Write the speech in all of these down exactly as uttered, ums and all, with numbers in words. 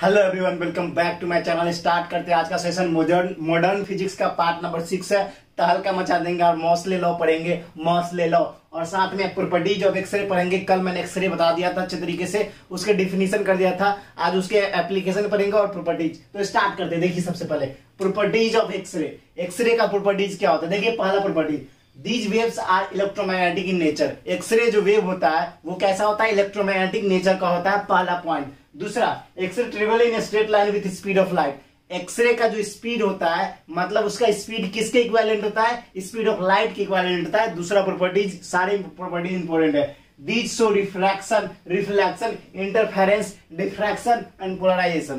Hello everyone, welcome back to my channel. Start करते हैं आज का सेशन। मॉडर्न मॉडर्न फिजिक्स का पार्ट नंबर सिक्स है। तहलका मचा देंगे और मॉसले लॉ पढ़ेंगे, मॉसले लॉ, और साथ में प्रॉपर्टीज ऑफ एक्सरे पढ़ेंगे। कल मैंने एक्सरे बता दिया था अच्छे तरीके से, उसके डिफिनीशन कर दिया था। आज उसके एप्लीकेशन पढ़ेंगे और प्रॉपर्टीज। तो स्टार्ट करते हैं। देखिए सबसे पहले प्रॉपर्टीज ऑफ एक्सरे। एक्सरे का प्रॉपर्टीज क्या होता है? देखिए पहला property, these waves are electromagnetic in nature. X-ray जो वेव होता है वो कैसा होता है? इलेक्ट्रोमैग्नेटिक नेचर का होता है, पहला पॉइंट। दूसरा, X-ray travel in straight line with speed of light. X-ray का जो स्पीड होता है मतलब उसका स्पीड किसके इक्विवेलेंट होता है? स्पीड ऑफ लाइट के इक्विवेलेंट होता है। दूसरा प्रॉपर्टीज, सारे प्रॉपर्टीज इंपॉर्टेंट है। These show refraction, reflection, interference, diffraction and polarization.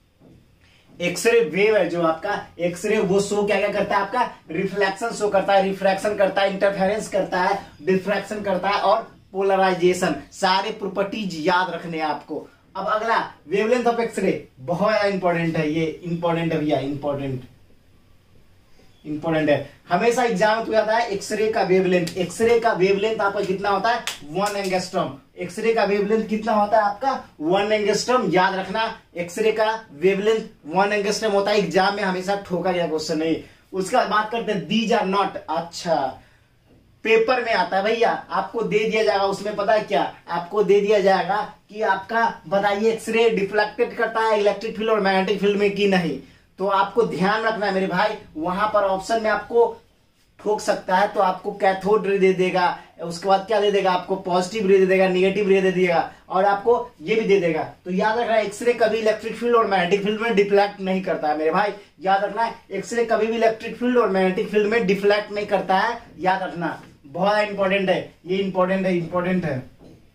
X-ray wave है जो आपका एक्सरे, वो शो क्या क्या करता है? आपका रिफ्लेक्शन शो करता है, रिफ्रैक्शन करता है, इंटरफेरेंस करता है, डिफ्रैक्शन करता है और पोलराइजेशन। सारे प्रॉपर्टीज याद रखने हैं आपको। अब अगला, वेवलेंथ ऑफ एक्सरे, बहुत इंपॉर्टेंट है ये, इंपॉर्टेंट है भैया, इंपॉर्टेंट इंपॉर्टेंट है। हमेशा एग्जाम में आता है एक्सरे का वेवलेंथ। एक्सरे का वेवलेंथ आपका कितना होता है? One angstrom. एक्सरे का वेवलेंथ कितना होता है आपका? One angstrom. याद रखना, एक्सरे का वेवलेंथ वन एंगस्ट्रॉम होता है। एग्जाम में हमेशा ठोका गया क्वेश्चन नहीं। उसके बाद बात करते हैं दीज आर नॉट। अच्छा, पेपर में आता है भैया, आपको दे दिया जाएगा उसमें, पता है क्या आपको दे दिया जाएगा कि आपका बताइए एक्सरे डिफ्लेक्टेड करता है इलेक्ट्रिक फील्ड और मैग्नेटिक फील्ड में कि नहीं। तो आपको ध्यान रखना है मेरे भाई, वहां पर ऑप्शन में आपको ठोक सकता है। तो आपको कैथोड रे दे देगा, उसके बाद क्या दे देगा? आपको पॉजिटिव रे दे देगा, निगेटिव रे दे देगा, और आपको ये भी दे देगा। तो याद रखना, एक्सरे कभी इलेक्ट्रिक फील्ड और मैग्नेटिक फील्ड में डिफ्लेक्ट नहीं करता है मेरे भाई। याद रखना, एक्सरे कभी भी इलेक्ट्रिक फील्ड और मैग्नेटिक फील्ड में डिफ्लेक्ट नहीं करता है। याद रखना, बहुत इंपॉर्टेंट है ये, इंपॉर्टेंट है, इंपॉर्टेंट है।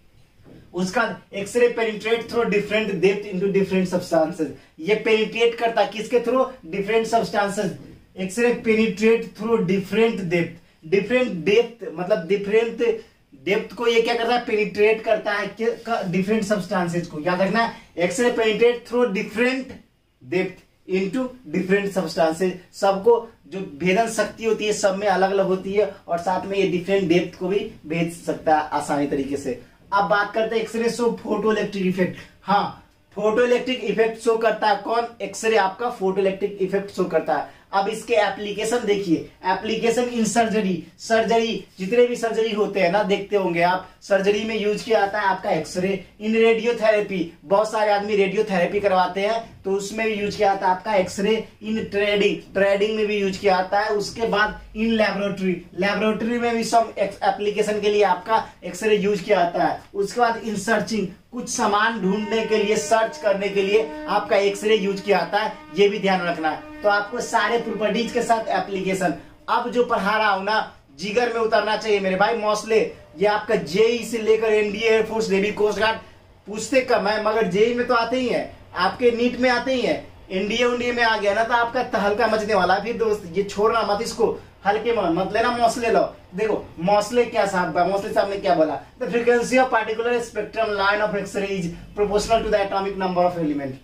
उसका X-ray penetrate through different depth into different substances. ये पेनिट्रेट करता है किसके through? Different substances. X-ray penetrate through different depth. Different depth मतलब डिफरेंट डेप्थ को ये क्या करता है? पेनिट्रेट करता है डिफरेंट सब्सटेंसेस को। याद रखना, X-ray penetrate through different depth into different substances. सबको जो भेदन शक्ति होती है सब में अलग अलग होती है, और साथ में ये डिफरेंट डेप्थ को भी भेज सकता है आसानी तरीके से। अब बात करते हैं X-ray show photo electric effect. हाँ, फोटो इलेक्ट्रिक इफेक्ट शो करता है कौन? एक्सरे आपका फोटो इलेक्ट्रिक इफेक्ट शो करता है। अब इसके एप्लीकेशन देखिए, एप्लीकेशन इन सर्जरी। सर्जरी, जितने भी सर्जरी होते हैं ना, देखते होंगे आप, सर्जरी में यूज किया जाता है आपका एक्सरे। इन रेडियोथेरेपी, बहुत सारे आदमी रेडियोथेरेपी करवाते हैं तो उसमें भी यूज किया जाता है आपका एक्सरे। इन ट्रेडिंग, ट्रेडिंग में भी यूज किया जाता है। उसके बाद इन लेबोरेटरी, लेबोरेटरी में भी सब एप्लीकेशन के लिए आपका एक्सरे यूज किया जाता है। उसके बाद इन सर्चिंग, कुछ सामान ढूंढने के लिए, सर्च करने के लिए आपका एक्सरे यूज किया जाता है। ये भी ध्यान रखना है। तो आपको सारे प्रॉपर्टीज के साथ एप्लीकेशन। अब जो पढ़ा रहा हूं ना, जिगर में उतरना चाहिए मेरे भाई। मॉसले, ये आपका जेई से लेकर NDA, air force, navy, coast guard पूछते कम है, मगर जेई में तो आते ही है, आपके नीट में आते ही है। एनडीए उनडीए में आ गया ना तो आपका तहलका मचने वाला है। फिर दोस्त ये छोड़ना मत, इसको हल्के में मत लेना। मॉसले लो, देखो मॉसले क्या साहब, मॉसले साहब ने क्या बोला? The frequency of particular spectrum line of X-ray is proportional to the atomic number of element.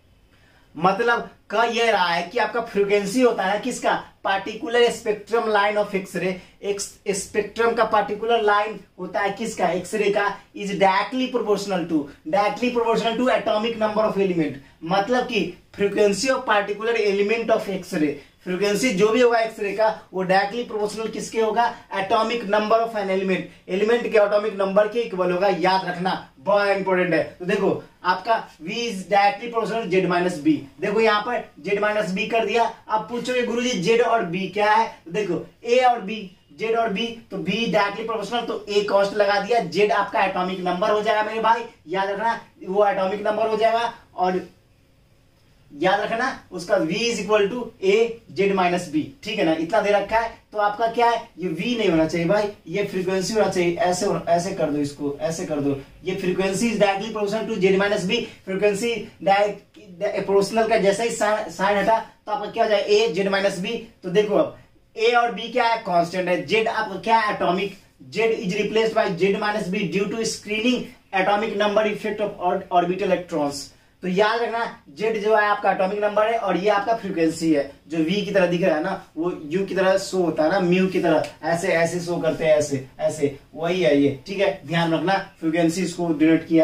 मतलब का ये रहा है कि आपका फ्रीक्वेंसी होता है किसका? Particular spectrum line of X-ray. Spectrum का पार्टिकुलर लाइन होता है किसका? एक्सरे का। Is directly proportional to, directly proportional to atomic number of element. मतलब कि frequency of particular element of X-ray, frequency जो भी होगा एक्सरे का वो डायरेक्टली प्रोपोर्शनल किसके होगा? Atomic number of an element, element के एटॉमिक नंबर के इक्वल होगा। याद रखना, बहुत इंपॉर्टेंट है। तो देखो आपका V is directly proportional Z minus B. देखो यहाँ पर Z माइनस बी कर दिया। अब पूछोगे गुरुजी Z और B क्या है? तो देखो A और B, Z और B, तो B डायरेक्टली प्रोपोर्शनल तो A कॉस्ट लगा दिया। Z आपका एटॉमिक नंबर हो जाएगा मेरे भाई। याद रखना, वो एटॉमिक नंबर हो जाएगा। और याद रखना उसका V is equal to A Z minus B. ठीक है ना, इतना दे रखा है। तो आपका क्या है? ये V नहीं होना चाहिए भाई, ये फ्रीक्वेंसी होना चाहिए। ऐसे ऐसे कर दो, इसको ऐसे कर दो। ये frequency is directly proportional to Z minus B. Frequency proportional का जैसा ही साइन हटा तो आपका क्या हो जाए? A Z minus B. तो देखो अब A और B क्या है? कांस्टेंट है। Z आपका क्या है? Atomic. Z is replaced by Z minus B due to screening atomic number effect of orbital electrons. तो याद रखना, Z जो है आपका एटॉमिक नंबर है और ये आपका फ्रीक्वेंसी है। जो V की तरह दिख रहा है ना, वो U की तरह शो होता है ना, म्यू की तरह, ऐसे ऐसे शो करते हैं, ऐसे ऐसे, वही है ये। ठीक है, ध्यान रखना, फ्रीक्वेंसी इसको डिनोट किया है।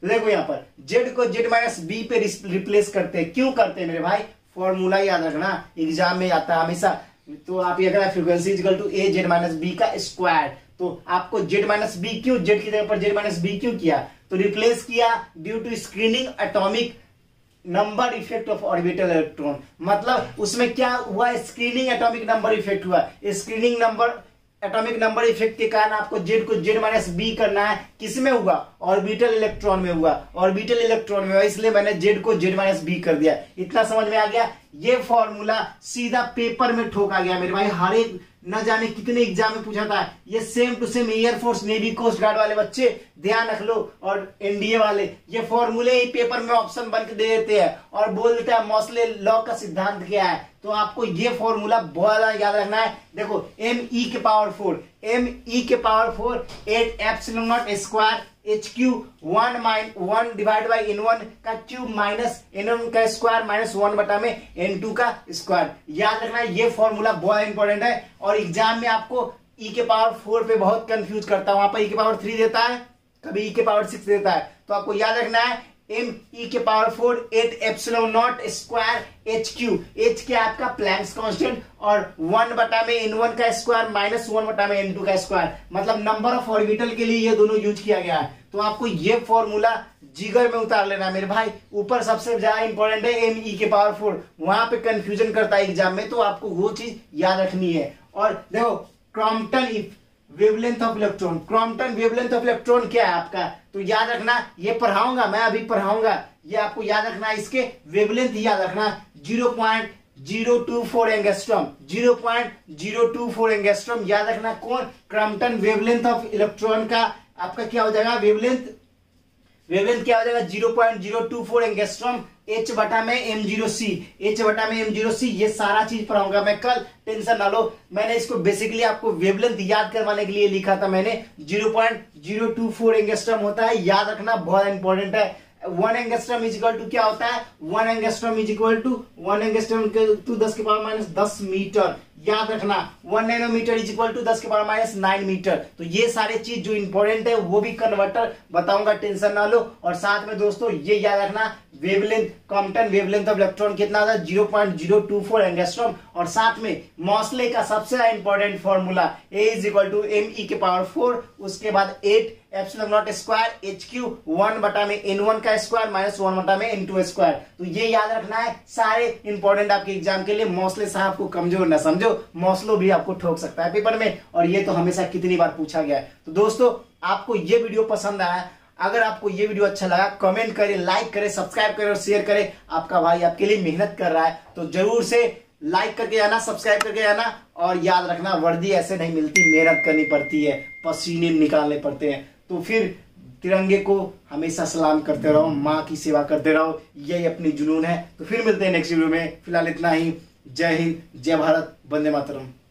तो देखो यहाँ पर जेड को जेड माइनस बी पे रिप्लेस करते हैं। क्यों करते हैं मेरे भाई? फॉर्मूला याद रखना, एग्जाम में आता है हमेशा। तो आप ये कहना frequency equal to A Z minus B का स्क्वायर। तो आपको जेड माइनस बी क्यों, जेड की जगह पर जेड माइनस बी क्यों किया? तो रिप्लेस किया due to screening atomic number effect of orbital electron. मतलब उसमें क्या हुआ? स्क्रीनिंग एटॉमिक नंबर इफेक्ट हुआ। Screening number atomic number effect के कारण आपको जेड को जेड माइनस बी करना है। किसमें हुआ? ऑर्बिटल इलेक्ट्रॉन में हुआ। ऑर्बिटल इलेक्ट्रॉन में हुआ, इसलिए मैंने जेड को जेड माइनस बी कर दिया। इतना समझ में आ गया? ये फॉर्मूला सीधा पेपर में ठोका गया मेरे भाई। हर एक न जाने कितने एग्जाम में पूछा था। ये same to same air force, navy, coast guard वाले बच्चे ध्यान रख लो, और एनडीए वाले ये फॉर्मूले ही पेपर में ऑप्शन बन के दे देते हैं और बोल देते हैं मॉसले लॉ का सिद्धांत क्या है। तो आपको ये फॉर्मूला बहुत याद रखना है। देखो एम ई के पावर फोर, एम ई के power four eight epsilon naught square H Q one minus one divide by N one का क्यूब माइनस एन वन का स्क्वायर माइनस वन बटा में एन टू का स्क्वायर। याद रखना ये फॉर्मूला बहुत इंपॉर्टेंट है, और एग्जाम में आपको ई के पावर फोर पे बहुत कंफ्यूज करता है। वहां पर ई के पावर थ्री देता है, कभी ई के पावर सिक्स देता है। तो आपको याद रखना है एम ई के power four eight epsilon naught square H Q. H क्या आपका प्लैंक्स कांस्टेंट, और वन बटा में एन वन का स्क्वायर माइनस वन बटा में एन टू का स्क्वायर। मतलब नंबर ऑफ ऑर्बिटल के लिए ये दोनों यूज किया गया है। तो आपको ये फॉर्मूला जिगर में उतार लेना मेरे भाई। ऊपर सबसे ज्यादा इंपॉर्टेंट है एम ई के पावर फोर, वहां पे कंफ्यूजन करता है एग्जाम में, तो आपको वो चीज याद रखनी है। और देखो Compton if wavelength of electron, Compton wavelength of electron क्या है आपका? तो याद रखना, ये पढ़ाऊंगा मैं, अभी पढ़ाऊंगा, ये आपको याद रखना। इसके वेवलेंथ याद रखना zero point zero two four angstrom, zero point zero two four angstrom याद रखना। कौन? क्रॉम्पटन वेवलेंथ ऑफ इलेक्ट्रॉन का आपका क्या हो जाएगा? वेवलेंथ वेवलेंथ क्या हो जाएगा? Zero point zero two four angstrom H बटा में एम जीरो सी, एच बटा में एम जीरो सी। ये सारा चीज पढ़ाऊंगा मैं कल, टेंशन ना लो। मैंने इसको बेसिकली आपको वेवलेंथ याद करवाने के लिए लिखा था मैंने। Zero point zero two four angstrom होता है, याद रखना, बहुत इंपॉर्टेंट है। One angstrom is equal to क्या होता है? One angstrom is equal to one angstrom to दस के पावर माइनस दस मीटर। याद रखना one nanometre is equal to दस के पावर माइनस नाइन मीटर। तो ये सारे चीज जो इंपॉर्टेंट है वो भी कन्वर्टर बताऊंगा, टेंशन ना लो। और साथ में दोस्तों ये याद रखना wavelength, Compton wavelength of electron कितना था? Zero point zero two four angstrom. और साथ में मॉसले का सबसे important formula A is equal to M E के पावर फोर, उसके बाद eight epsilon naught square H Q one बटा में एन वन का स्क्वायर माइनस वन बटा में एन टू स्क्वायर। तो ये याद रखना है, सारे इंपॉर्टेंट आपके एग्जाम के लिए। मॉसले साहब को कमजोर ना समझो, मॉसलो भी आपको ठोक सकता है पेपर में, और ये तो हमेशा कितनी बार पूछा गया है। तो दोस्तों आपको ये वीडियो पसंद आया, अगर आपको ये वीडियो अच्छा लगा कमेंट करें, लाइक करें, सब्सक्राइब करें और शेयर करें। आपका भाई आपके लिए मेहनत कर रहा है, तो जरूर से लाइक करके जाना, सब्सक्राइब करके जाना। और याद रखना वर्दी ऐसे नहीं मिलती, मेहनत करनी पड़ती है, पसीने निकालने पड़ते हैं। तो फिर तिरंगे को हमेशा सलाम करते रहो, माँ की सेवा करते रहो, यही अपनी जुनून है। तो फिर मिलते हैं नेक्स्ट वीडियो में। फिलहाल इतना ही। जय हिंद, जय भारत, वंदे मातरम।